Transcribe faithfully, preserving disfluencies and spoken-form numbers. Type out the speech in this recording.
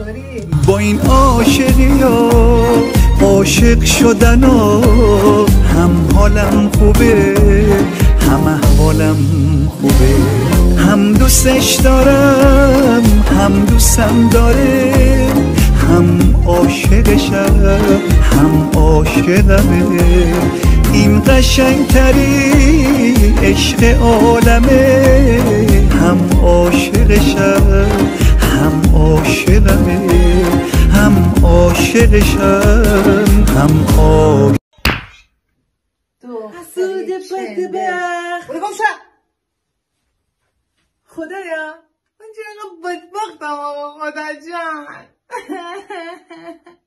داری. با این عاشقی ها عاشق شدن ها هم حالم خوبه هم احوالم خوبه، هم دوستش دارم هم دوستم داره، هم عاشقشم هم عاشقمه. این قشنگترین عشق عالمه، هم عاشقشم هم عاشقمه، هم عاشقشم هم عاشقمه. تو حسود بده بخ برو گم شو. خدایا من چرا بدبختم آقا خدا جان.